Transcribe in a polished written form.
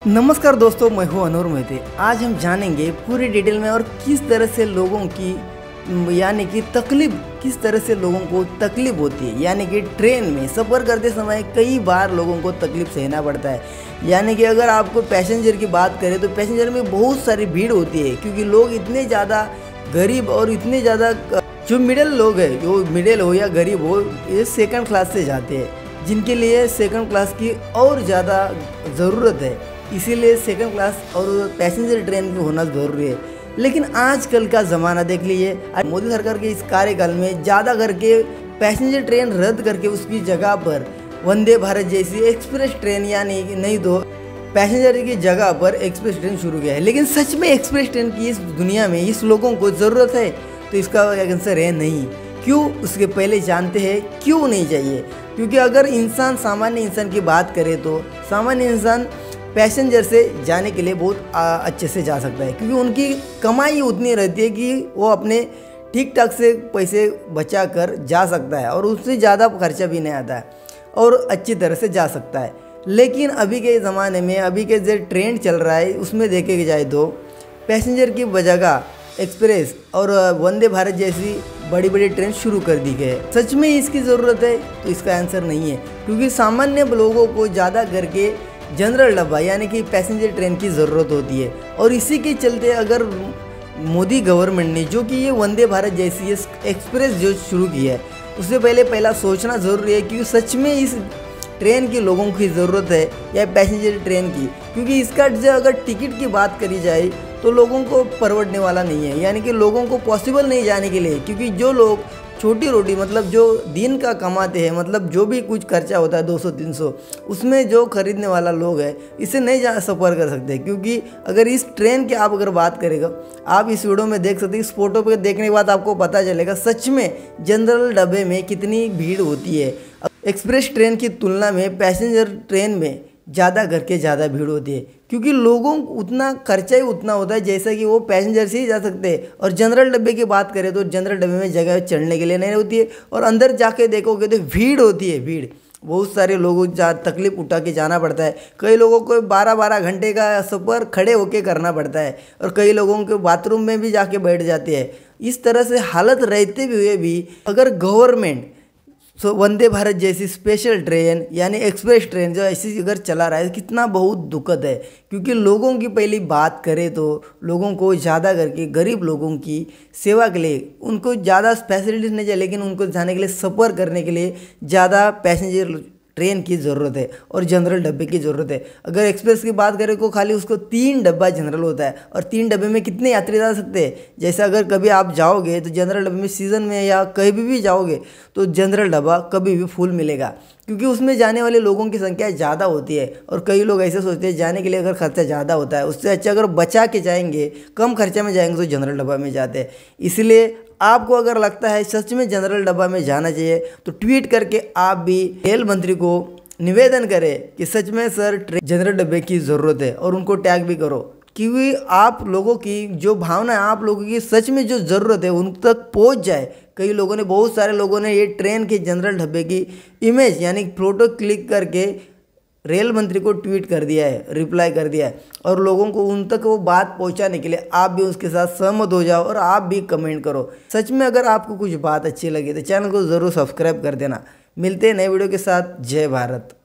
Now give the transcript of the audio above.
नमस्कार दोस्तों, मैं हूं अनूर मोहिते। आज हम जानेंगे पूरी डिटेल में और किस तरह से लोगों की यानी कि तकलीफ, किस तरह से लोगों को तकलीफ होती है। यानी कि ट्रेन में सफ़र करते समय कई बार लोगों को तकलीफ सहना पड़ता है। यानी कि अगर आपको पैसेंजर की बात करें तो पैसेंजर में बहुत सारी भीड़ होती है, क्योंकि लोग इतने ज़्यादा गरीब और इतने ज़्यादा जो मिडिल लोग हैं, जो मिडिल हो या गरीब हो, ये सेकंड क्लास से जाते हैं, जिनके लिए सेकंड क्लास की और ज़्यादा ज़रूरत है। इसीलिए सेकंड क्लास और पैसेंजर ट्रेन भी होना ज़रूरी है। लेकिन आजकल का ज़माना देख लीजिए, मोदी सरकार के इस कार्यकाल में ज़्यादा करके पैसेंजर ट्रेन रद्द करके उसकी जगह पर वंदे भारत जैसी एक्सप्रेस ट्रेन, यानी नहीं तो पैसेंजर की जगह पर एक्सप्रेस ट्रेन शुरू किया है। लेकिन सच में एक्सप्रेस ट्रेन की इस दुनिया में इस लोगों को ज़रूरत है? तो इसका आंसर है नहीं। क्यों? उसके पहले जानते हैं क्यों नहीं चाहिए। क्योंकि अगर इंसान, सामान्य इंसान की बात करें तो सामान्य इंसान पैसेंजर से जाने के लिए बहुत अच्छे से जा सकता है, क्योंकि उनकी कमाई उतनी रहती है कि वो अपने ठीक ठाक से पैसे बचा कर जा सकता है और उससे ज़्यादा खर्चा भी नहीं आता है और अच्छी तरह से जा सकता है। लेकिन अभी के ज़माने में, अभी के जो ट्रेंड चल रहा है, उसमें देखे जाए तो पैसेंजर की जगह एक्सप्रेस और वंदे भारत जैसी बड़ी बड़ी ट्रेन शुरू कर दी गई है। सच में इसकी ज़रूरत है? तो इसका आंसर नहीं है, क्योंकि सामान्य लोगों को ज़्यादा करके जनरल डब्बा यानी कि पैसेंजर ट्रेन की ज़रूरत होती है। और इसी के चलते अगर मोदी गवर्नमेंट ने जो कि ये वंदे भारत जैसी एक्सप्रेस जो शुरू की है, उससे पहला सोचना ज़रूरी है कि सच में इस ट्रेन की लोगों की ज़रूरत है या पैसेंजर ट्रेन की। क्योंकि इसका जो अगर टिकट की बात करी जाए तो लोगों को परवड़ने वाला नहीं है, यानी कि लोगों को पॉसिबल नहीं जाने के लिए। क्योंकि जो लोग छोटी रोटी, मतलब जो दिन का कमाते हैं, मतलब जो भी कुछ खर्चा होता है 200-300, उसमें जो खरीदने वाला लोग है, इसे नहीं सफ़र कर सकते। क्योंकि अगर इस ट्रेन की आप अगर बात करेगा, आप इस वीडियो में देख सकते हैं, इस फोटो पे देखने के बाद आपको पता चलेगा सच में जनरल डब्बे में कितनी भीड़ होती है। एक्सप्रेस ट्रेन की तुलना में पैसेंजर ट्रेन में ज़्यादा करके ज़्यादा भीड़ होती है, क्योंकि लोगों को उतना खर्चा ही उतना होता है जैसा कि वो पैसेंजर से ही जा सकते हैं। और जनरल डब्बे की बात करें तो जनरल डब्बे में जगह चढ़ने के लिए नहीं होती है, और अंदर जाके देखोगे तो भीड़ होती है। भीड़, बहुत सारे लोगों को तकलीफ उठा के जाना पड़ता है। कई लोगों को 12-12 घंटे का सफ़र खड़े होके करना पड़ता है, और कई लोगों के बाथरूम में भी जाके बैठ जाते हैं। इस तरह से हालत रहते हुए भी अगर गवर्नमेंट वंदे भारत जैसी स्पेशल ट्रेन यानी एक्सप्रेस ट्रेन जो ऐसी अगर चला रहा है, कितना बहुत दुखद है। क्योंकि लोगों की पहली बात करें तो लोगों को ज़्यादा करके गरीब लोगों की सेवा के लिए उनको ज़्यादा फैसिलिटीज नहीं चाहिए, लेकिन उनको जाने के लिए, सफ़र करने के लिए ज़्यादा पैसेंजर ट्रेन की ज़रूरत है और जनरल डब्बे की ज़रूरत है। अगर एक्सप्रेस की बात करें तो खाली उसको 3 डब्बा जनरल होता है, और 3 डब्बे में कितने यात्री जा सकते हैं। जैसे अगर कभी आप जाओगे तो जनरल डब्बे में सीज़न में या कहीं भी जाओगे तो जनरल डब्बा कभी भी फुल मिलेगा, क्योंकि उसमें जाने वाले लोगों की संख्या ज़्यादा होती है। और कई लोग ऐसे सोचते हैं जाने के लिए अगर खर्चा ज़्यादा होता है, उससे अच्छा अगर बचा के जाएंगे, कम खर्चे में जाएंगे, तो जनरल डब्बा में जाते हैं। इसलिए आपको अगर लगता है सच में जनरल डब्बा में जाना चाहिए तो ट्वीट करके आप भी रेल मंत्री को निवेदन करें कि सच में सर जनरल डब्बे की ज़रूरत है, और उनको टैग भी करो। क्योंकि आप लोगों की जो भावना है, आप लोगों की सच में जो ज़रूरत है उन तक पहुंच जाए। कई लोगों ने, बहुत सारे लोगों ने ये ट्रेन के जनरल डब्बे की इमेज यानी फ़ोटो क्लिक करके रेल मंत्री को ट्वीट कर दिया है, रिप्लाई कर दिया है। और लोगों को उन तक वो बात पहुंचाने के लिए आप भी उसके साथ सहमत हो जाओ और आप भी कमेंट करो। सच में अगर आपको कुछ बात अच्छी लगी तो चैनल को ज़रूर सब्सक्राइब कर देना। मिलते हैं नए वीडियो के साथ। जय भारत।